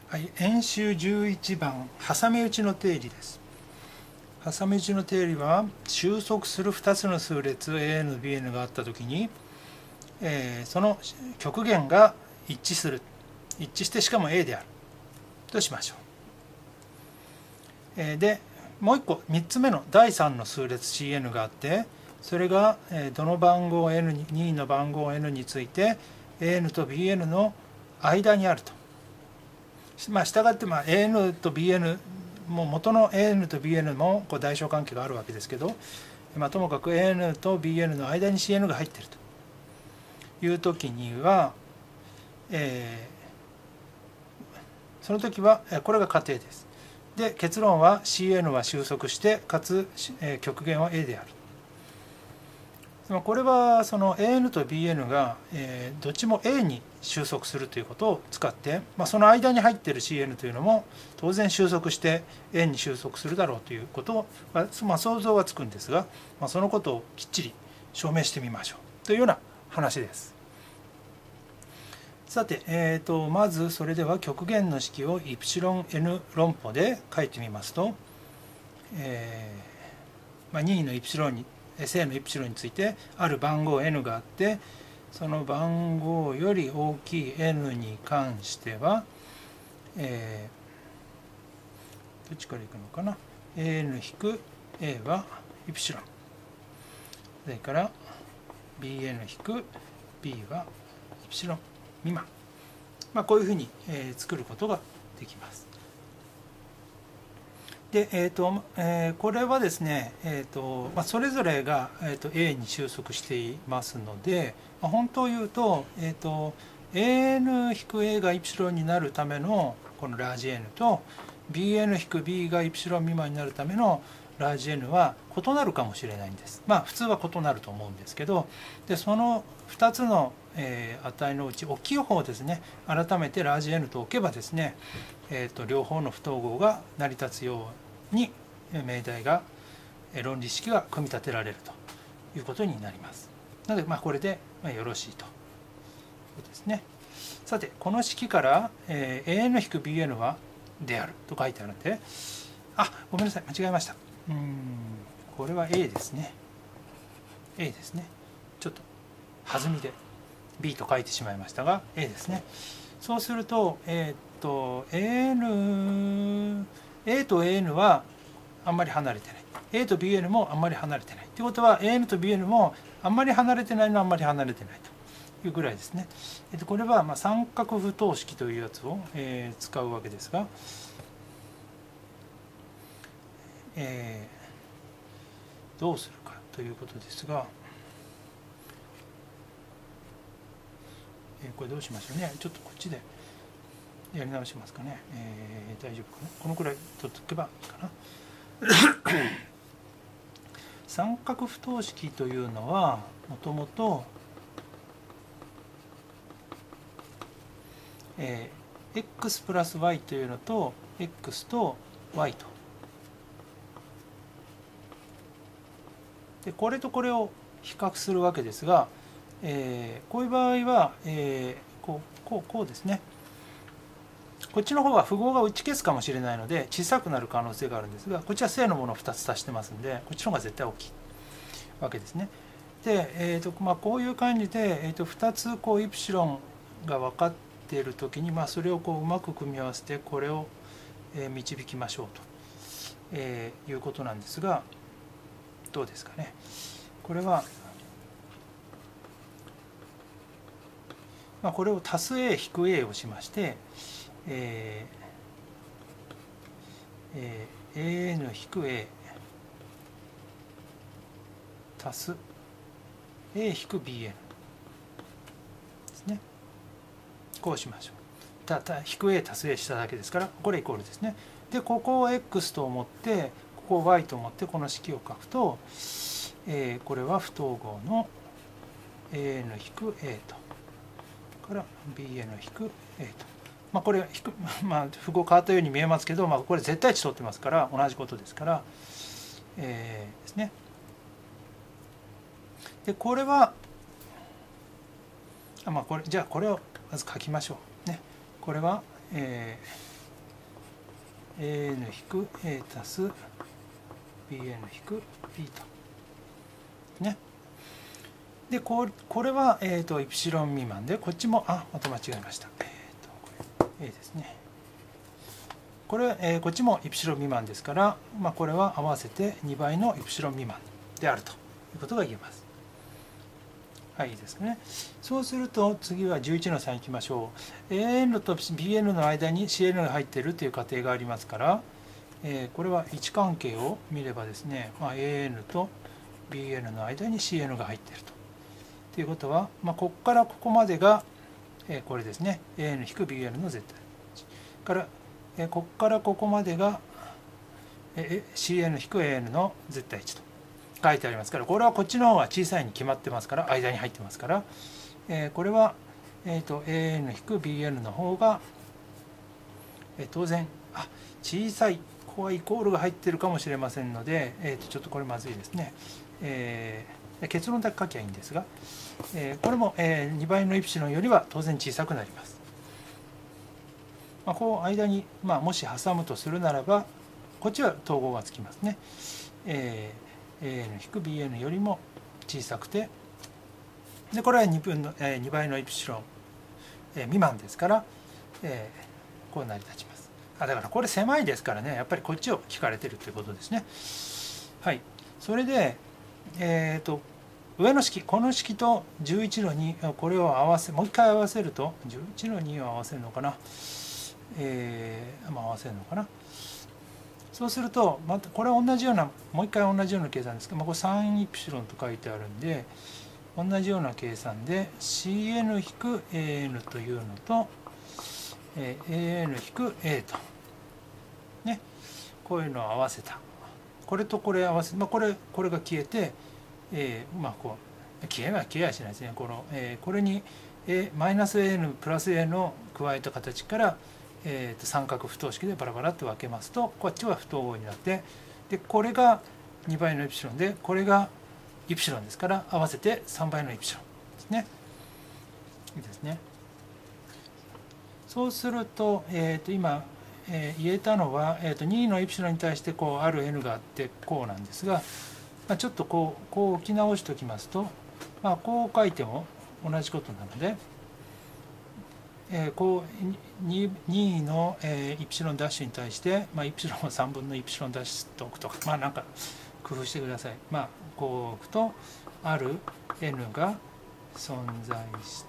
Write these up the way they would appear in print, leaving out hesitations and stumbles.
はい、演習11番、挟み撃ちの定理です。挟み撃ちの定理は、収束する2つの数列 AN、BN があったときに、その極限が一致する。一致してしかも A である。としましょう。で、もう一個、3つ目の第3の数列 CN があって、それがどの番号 N に、任意の番号 N について、AN と BN の間にあると。したがって、AN と BN も元の AN と BN も大小関係があるわけですけど、ともかく AN と BN の間に CN が入っているという時には、その時はこれが仮定です。で、結論は CN は収束してかつ極限は A である。これはその AN と BN がどっちも A に収束するということを使って、その間に入っている CN というのも当然収束して A に収束するだろうということが、想像はつくんですが、そのことをきっちり証明してみましょうというような話です。さて、まずそれでは極限の式をイプシロン n 論法で書いてみますと、任意のイプシロンに正のイプシロンについてある番号 n があって、その番号より大きい n に関しては、どっちからいくのかな、 an-a はイプシロン、それから bn-b はイプシロン未満、こういうふうに作ることができます。で、これはですね、それぞれが、A に収束していますので、本当を言うと、AN-A がイプシロンになるためのこのラージ N と BN-B がイプシロン未満になるためのラージ N は異なるかもしれないんです。普通は異なると思うんですけど、でその2つの値のうち大きい方ですね、改めてラージ N と置けばですね、両方の不等号が成り立つように命題が論理式が組み立てられるということになります。なのでこれでよろしいということですね。さてこの式から AN-BN はであると書いてあるので、ごめんなさい、間違えました。これは A ですね。 A ですね。ちょっと弾みで B と書いてしまいましたが A ですね。そうするとA と AN はあんまり離れてない、 A と BN もあんまり離れてないということは AN と BN もあんまり離れてないのはあんまり離れてないというぐらいですね。これは三角不等式というやつを使うわけですが、どうするかということですが、これどうしましょうね。ちょっとこっちでやり直しますかね。大丈夫かな。このくらい取っておけばいいかな。三角不等式というのはもともとx プラス y というのと x と y とでこれとこれを比較するわけですが、こういう場合は、こうですね。こっちの方は符号が打ち消すかもしれないので小さくなる可能性があるんですが、こっちは正のものを2つ足してますんで、こっちの方が絶対大きいわけですね。で、こういう感じで、2つイプシロンが分かっているときに、それをうまく組み合わせてこれを導きましょうと、いうことなんですが、どうですかね。これはこれを足す A 引く A をしまして、AN-A 足す A-BN ですね。こうしましょう。引く A 足す A しただけですから、これイコールですね。で、ここを X と思って、ここを Y と思ってこの式を書くと、これは不等号の AN-A とから BN-A と、これ符号変わったように見えますけど、これ絶対値取ってますから同じことですから、ですね。でこれはじゃあこれをまず書きましょうね。これは、 an-a 足す bn-b とね。でこれは、イプシロン未満で、こっちもまた間違えました。これ A ですね。これ、こっちもイプシロン未満ですから、これは合わせて2倍のイプシロン未満であるということが言えます。はい、いいですね。そうすると次は11の3いきましょう。AN と BN の間に CN が入っているという仮定がありますから、これは位置関係を見ればですね、AN と BN の間に CN が入っているということは、ここからここまでが、これですね、AN-BN の絶対から、ここからここまでが CN-AN の絶対値と書いてありますから、これはこっちの方が小さいに決まってますから、間に入ってますから、これは、AN-BN の方が、当然小さい、ここはイコールが入ってるかもしれませんので、ちょっとこれまずいですね。結論だけ書きゃいいんですが、これも、2倍のイプシロンよりは当然小さくなります。こう間に、もし挟むとするならば、こっちは統合がつきますね。AN-BN よりも小さくて、でこれは2倍のイプシロン、未満ですから、こう成り立ちます。だからこれ狭いですからね、やっぱりこっちを聞かれてるということですね。はい、それで、上の式、この式と11の2、これを合わせ、もう一回合わせると、11の2を合わせるのかな、合わせるのかな。そうすると、またこれは同じような、もう一回同じような計算ですけど、これ3イプシロンと書いてあるんで、同じような計算で CN-AN というのと、AN-A と、ね、こういうのを合わせた。これとこれ合わせ、これが消えて、こう消えやしないですね。これにマイナス AN プラス AN を加えた形から、三角不等式でバラバラと分けますと、こっちは不等号になって、でこれが2倍のイプシロンで、これがイプシロンですから、合わせて3倍のイプシロンですね。いいですね。そうすると、今、言えたのは、2のイプシロンに対してこうある n があってこうなんですが、ちょっとこう置き直しておきますと、こう書いても同じことなので、こう 2のイプシロンダッシュに対して、イプシロンを3分のイプシロンダッシュと置くとか、なんか工夫してください。こう置くとある n が存在して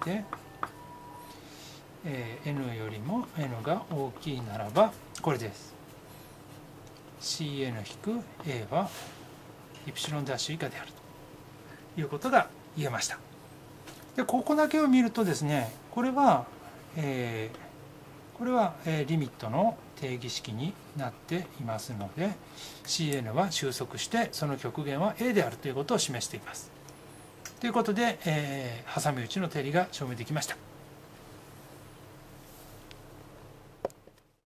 、n よりも n が大きいならばこれです。CN-A はイプシロンダッシュ以下であるということが言えました。でここだけを見るとですね、これはリミットの定義式になっていますので、 CN は収束してその極限は A であるということを示しています。ということで、挟み撃ちの定理が証明できました。